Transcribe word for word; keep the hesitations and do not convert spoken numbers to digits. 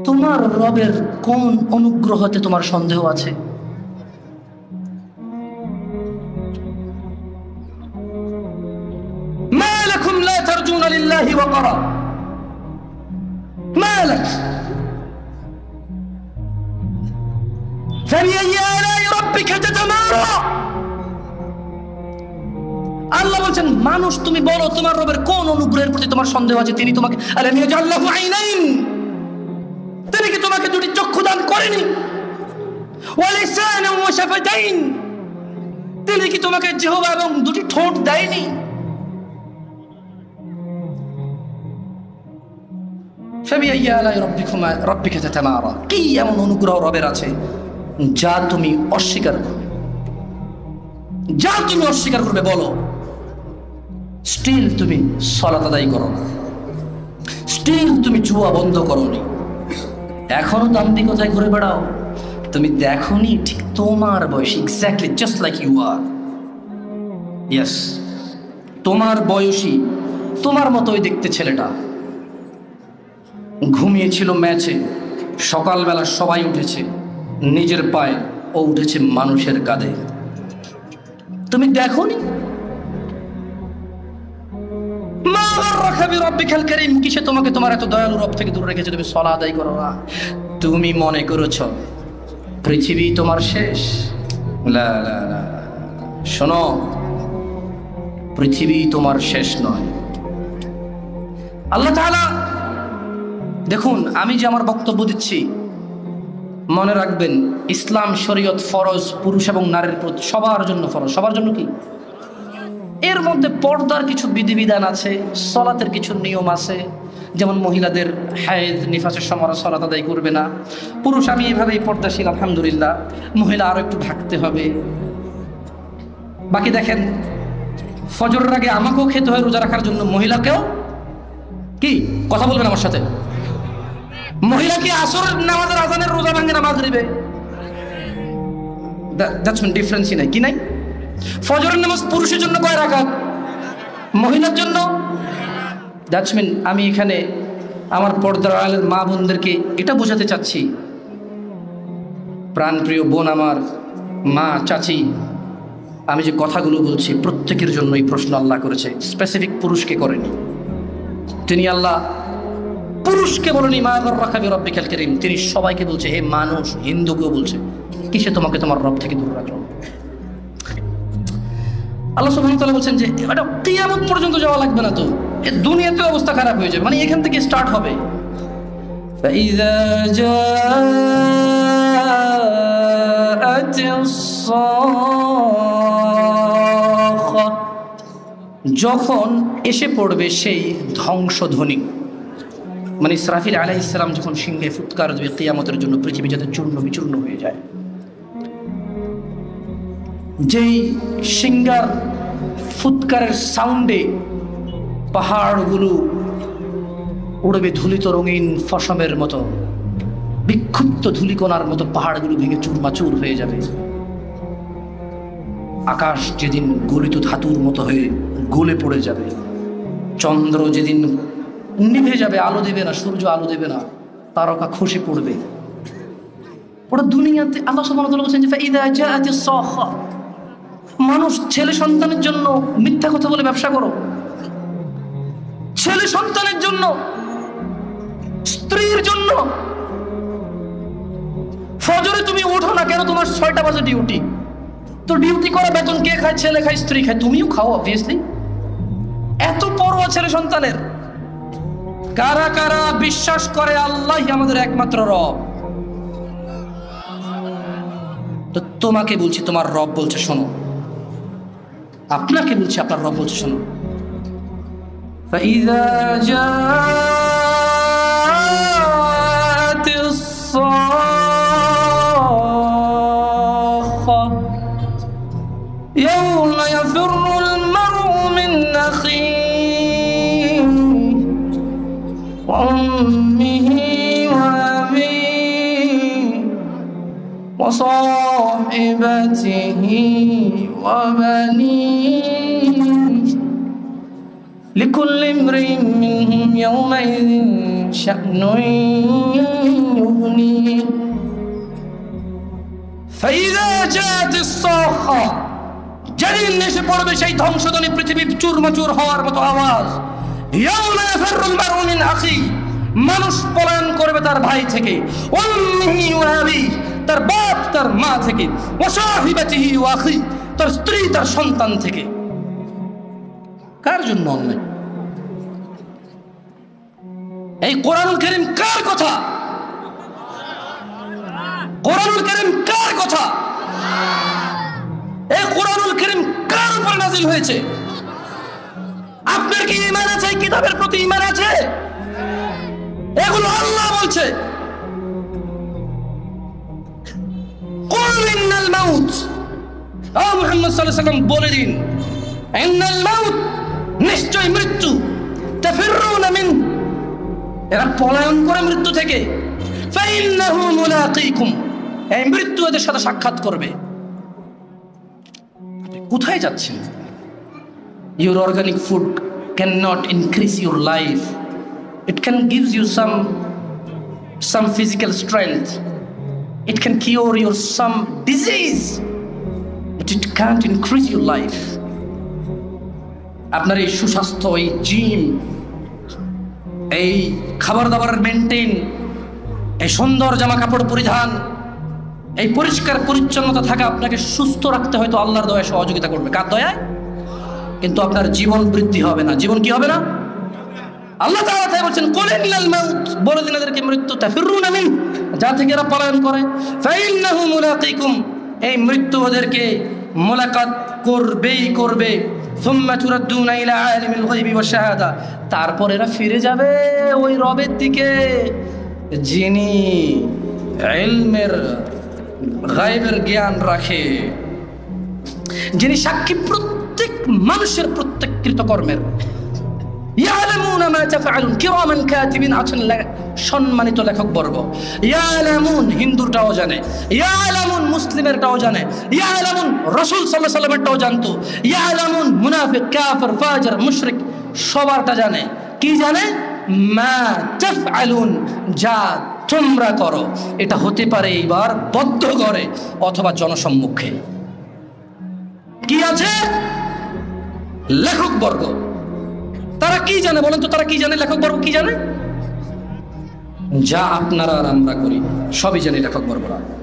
তোমার রবের কোন অনুগ্রহতে তোমার সন্দেহ আছে? মা লাকুম লা তারজুনা লিল্লাহি ওয়াকারা, মা লাক ফাবিআইয়ি আলাই রাব্বিকা তাতামারা। আল্লাহ বলছেন, মানুষ তুমি বলো তোমার রবের কোন অনুগ্রহের প্রতি তোমার সন্দেহ আছে? তিনি তোমাকে আলাম ইয়াজআল লাহু আইনাইন, তিনি কি তোমাকে দুটি চক্ষু দান করেনি? ওয়া লিসানান ওয়া শাফাতাইন, তিনি কি তোমাকে জিহ্বা এবং দুটি ঠোঁট দেয়নি? ফাবিআইয়ি আলাই রাব্বিকুমা রাব্বিকা তাতামারা, কি এমন অনুগ্রহ রবের আছে যা তুমি অস্বীকার করবে? যা তুমি অস্বীকার করবে বলো। স্টিল তুমি সালাত আদায় করো না, স্টিল তুমি জুয়া বন্ধ করোনি, এখনো দাম্ভিকতায় ঘুরে বেড়াও। তুমি দেখোনি ঠিক তোমার বয়স, exactly just like you are. Yes, তোমার বয়সী, তোমার মতোই দেখতে ছেলেটা ঘুমিয়েছিল ম্যাচে, সকালবেলা সবাই উঠেছে নিজের পায়ে, ও উঠেছে মানুষের কাঁধে। তুমি দেখোনি? মা গাররাকা বিরাব্বিকাল কারীম, কিসে তোমাকে তোমার এত দয়ালু রব থেকে দূরে রেখেছে? তুমি সালাত আদায় করো না। তুমি মনে করেছো পৃথিবী তোমার শেষ? লা লা লা, শোনো, পৃথিবী তোমার শেষ নয়। আল্লাহ তাআলা, দেখুন আমি যে আমার বক্তব্য দিচ্ছি, মনে রাখবেন ইসলাম শরীয়ত ফরজ পুরুষ এবং নারীর প্রতি সবার জন্য ফরজ। সবার জন্য কি? এর মধ্যে পর্দার কিছু বিধিবিধান আছে, সালাতের কিছু নিয়ম আছে, যেমন মহিলাদের হায়েজ নিফাসের সময় সালাত আদায় করবে না। পুরুষ আমি এইভাবেই পর্দাশীল আলহামদুলিল্লাহ, মহিলা আরো একটু ঢাকতে হবে। বাকি দেখেন, ফজরের আগে আমাকেও খেতে হয় রোজা রাখার জন্য, মহিলাকেও। কি কথা বলবেন আমার সাথে? মহিলা কি আসরের নামাজের আজানের রোজা ভাঙে না মাগরিবে? দ্যাটস মিন ডিফারেন্সই নাই, কি নাই? ফজরের নামাজ পুরুষের জন্য কয় রাকাত, মহিলার জন্য? দ্যাটস মিন আমি এখানে আমার পর্দার আড়ালের মা বোনদেরকে এটা বোঝাতে চাচ্ছি, প্রাণপ্রিয় বোন আমার, মা, চাচি, আমি যে কথাগুলো বলছি প্রত্যেকের জন্য এই প্রশ্ন আল্লাহ করেছে, স্পেসিফিক পুরুষকে করেনি। তিনি আল্লাহ পুরুষকে বলেনি মা গাররাকা বিরাব্বিকাল কারীম, তিনি সবাইকে বলছে, হে মানুষ, হিন্দুকেও বলছে, কিসে তোমাকে তোমার রব থেকে দূরে রাখলো? আল্লাহ সুবহানাহু ওয়া তাআলা বলছেন যে এটা কিয়ামত পর্যন্ত যাওয়া লাগবে না, তো এই দুনিয়াতে অবস্থা খারাপ হয়ে যাবে, মানে এখান থেকে স্টার্ট হবে। ফাইযা জাআতিস সাখা, যখন এসে পড়বে সেই ধ্বংসধ্বনি, মানে ইসরাফিল আলাইহিস সালাম যখন সিংহে ফুৎকার দেবে কিয়ামতের জন্য, পৃথিবী যাতে চূর্ণ বিচূর্ণ হয়ে যায়। যেই সিংহার ফুৎকারের সাউন্ডে পাহাড়গুলো উড়বে ধুলিত রঙিন ফসমের মতো, বিক্ষুব্ধ ধুলিকণার মতো পাহাড়গুলো ভেঙে চুরমাচুর হয়ে যাবে। আকাশ যেদিন গলিত ধাতুর মতো হয়ে গলে পড়ে যাবে, চন্দ্র যেদিন নিভে যাবে, আলো দেবে না, সূর্য আলো দেবে না, তারকা খসে পড়বে। ওটা দুনিয়াতে আল্লাহ সুবহানাহু ওয়া তাআলা বলেছেন যে ফাইযা জাআতিস সাখা, মানুষ ছেলে সন্তানের জন্য মিথ্যা কথা বলে ব্যবসা করো, ছেলে সন্তানের জন্য, স্ত্রীর জন্য। ফজরে তুমি ওঠো না কেন? তোমার ছয়টা বাজে ডিউটি, তো ডিউটি করা বেতন কে খায়? ছেলে খায়, স্ত্রী খায়, তুমিও খাও অবভিয়াসলি। এত পরোয়া ছেলে সন্তানের। কারা কারা বিশ্বাস করে আল্লাহই আমাদের একমাত্র রব? তো তোমাকে বলছি, তোমার রব বলছে শোনো, আপনাকে বলছি আপনার রব বলছে শোনো। ফাইযা জাআতিস সাখা ইয়াওমা ইয়াফিরুল মারউ মিন আখিহি ওয়া উম্মিহি ওয়া আবিহি ওয়া সাহিবাতিহি ওয়া বানিহি লিকুল্লি ইমরিইন মিনহুম ইয়াওমাইযিন শা'নুন ফাইযা জাতিস সাখা, যেদিন এসে পড়বে সেই ধ্বংসধ্বনি, পৃথিবী চুরমাচুর হওয়ার মতো আওয়াজ। ইয়াউমা ইয়াফিরুল মারউ মিন আখি, মানুষ পলায়ন করবে তার ভাই থেকে, উম্মিহি ওয়া আবি, তার বাপ তার মা থেকে, ওয়া সাহিবাতিহি ওয়া আখি, তার স্ত্রী তার সন্তান থেকে। কার জন্য অন্যায়? এই কোরআনুল কারীম কার কথা? কোরআনুল কারীম কার কথা? এই কোরআনুল কারীম কার উপর নাযিল হয়েছে? আপনার কি ঈমান আছে? কিতাবের প্রতি ঈমান আছে? এগুলো আল্লাহ বলছে। কুল ইন্নাল মাউত, ও মুহাম্মদ সাল্লাল্লাহু আলাইহি ওয়াসাল্লাম বলে দিন, ইন্নাল মাউত, নিশ্চয় মৃত্যু, তাফিরুনা মিন, এরা পলায়ন করে মৃত্যু থেকে, ফাইন্নাহু মুলাকীকুম, এই মৃত্যু এদের সাথে সাক্ষাৎ করবে। কোথায় যাচ্ছেন? Your organic food cannot increase your life. It can give you some some physical strength. It can cure your some disease, but it can't increase your life. আপনার এই সুস্বাস্থ্য, এই জিম, এই খাবার দাবারের মেনটেন, এই সুন্দর জামা কাপড় পরিধান, এই পরিষ্কার পরিচ্ছন্নতা থাকা আপনাকে সুস্থ রাখতে হয়তো আল্লাহর দয়ায় সহযোগিতা করবে। কার দয়ায়? কিন্তু আপনার জীবন বৃদ্ধি হবে না। জীবন কি হবে না? আল্লাহ তাআলা তাই বলছেন, কুল ইন্নাল মাউত, বলে দিন এদেরকে মৃত্যু, তাফিরুনা মিন, যা থেকে এরা পলায়ন করে, ফাইন্নাহু মুলাকীকুম, এই মৃত্যু ওদেরকে মুলাকাত করবেই করবে। সুম্মা তুরাদ্দুনা ইলা আলিমিল গায়বি ওয়াশ শাহাদা, তারপর এরা ফিরে যাবে ওই রবের দিকে যিনি ইলমের গায়বের জ্ঞান রাখে, যিনি সাক্ষী প্রত্যেক মানুষের প্রত্যেক কৃতকর্মের। ইয়ালামুনা মা তাফআলুন, কিরামান কাতিবিন, আছেন সম্মানিত লেখক বর্গ। ইয়ালামুন, হিন্দুটাও জানে, ইয়ালামুন মুসলিমেরটাও জানে, ইয়ালামুন রাসূল সাল্লাল্লাহু আলাইহি ওয়াসাল্লামেরটাও জানতো, ইয়ালামুন মুনাফিক, কাফির, ফাজির, মুশরিক সবারটা জানে। কি জানে? মা তাফআলুন, যা তোমরা করো। এটা হতে পারে এইবার বদ্ধ করে অথবা জনসম্মুখে। কি আছে? লেখক বর্গ তারা কি জানে বলেন তো? তারা কি জানে? লেখক বর্গ কি জানে? যা আপনারা আর আমরা করি সবই জানি লেখক বর্গরা।